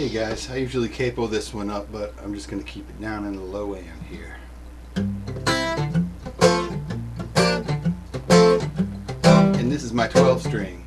Hey guys, I usually capo this one up, but I'm just going to keep it down in the low end here. And this is my 12 string.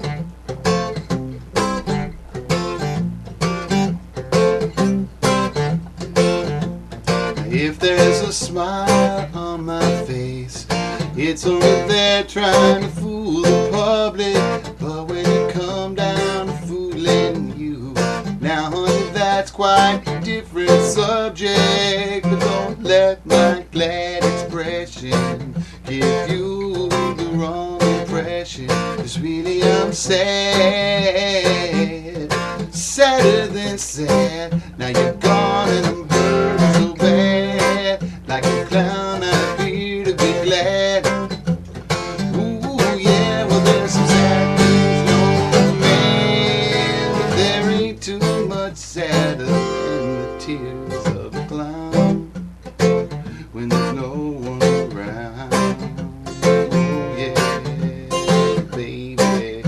If there's a smile on my face, it's only there trying to fool the public. But when it come down to fooling you, now honey, that's quite a different subject. But don't let my glad expression give you the wrong impression. 'Cause really I'm sad, sadder than sad. Now you're gone and I'm hurt so bad. Like a clown I appear to be glad. Ooh yeah, well there's some sad things known, man, but there ain't too much sadder than the tears of a clown when there's no one around. Oh yeah, baby.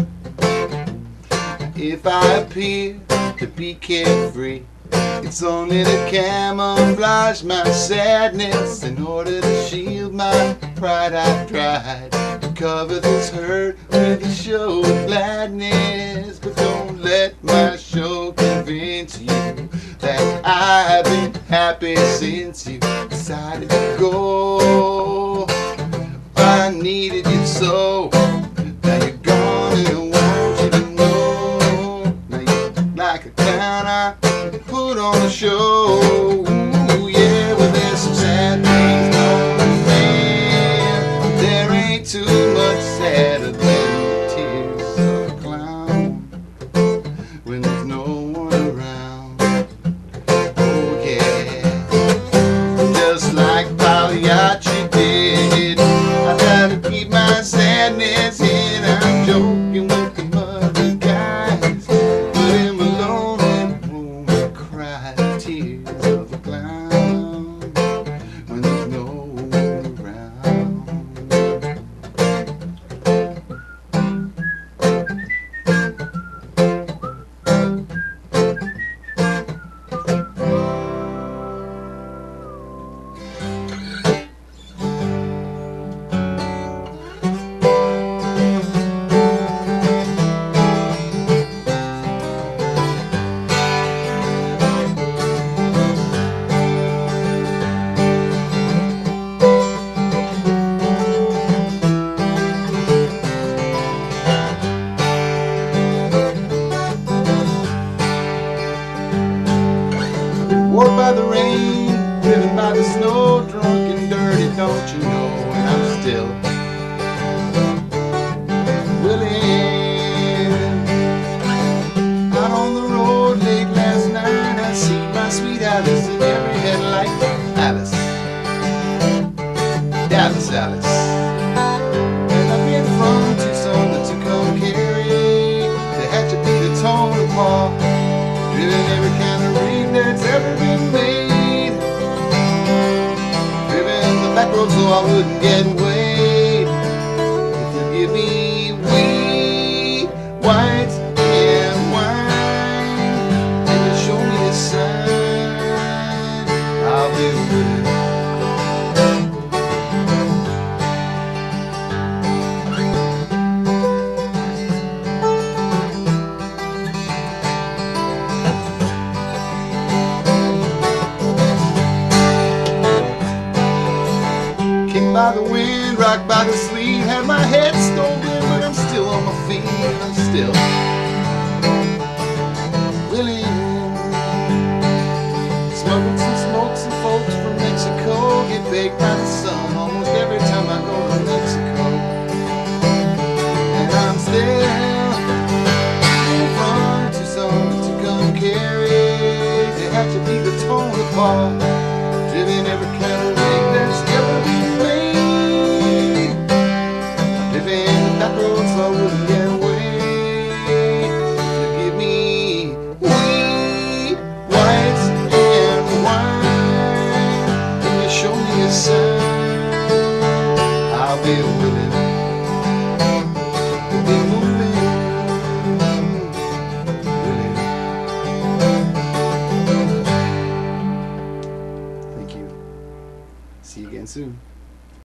If I appear to be carefree, it's only to camouflage my sadness. In order to shield my pride, I've tried to cover this hurt with a show of gladness. But don't let my show convince you that I've been happy since you decided to go. I needed you so. Now you're gone and I want you to know. Now you're like a clown I put on a show. Ooh yeah, well there's some sad things going, man. There ain't too much sadder than the tears of a clown when there's no one around. Oh yeah, just like Pagliacci did, I try to keep my sadness in. I'm joking with the mother guys, but in my lonely room I cry tears of a clown when there's no one around. Warped by the rain, driven by the snow, drunk and dirty, don't you know? And I'm still willing. Out on the road late last night, I see my sweet Alice in every headlight. Alice, Dallas Alice. And I've been from Tucson to Tucumcari, to Hatchet to Tonopah, driven every kind of rig that's ever been made, driven the back road so I wouldn't get weighed. If you give me weed, white and wine, and you show me the sign, I'll be willing. By the wind, rocked by the sleet, had my head stolen, but I'm still on my feet, I'm still willing. Smuggled some smoke, some folks from Mexico, get baked by the sun almost every time I go to Mexico. And I'm still from Tucson to Tucumcari, to Hatchet to Tonopah, driven every kind of rig that's ever been made. That road so I wouldn't get away. You give me weed, white and wine, and you show me a sign, I'll be willing. We'll be moving, willing. See you again soon.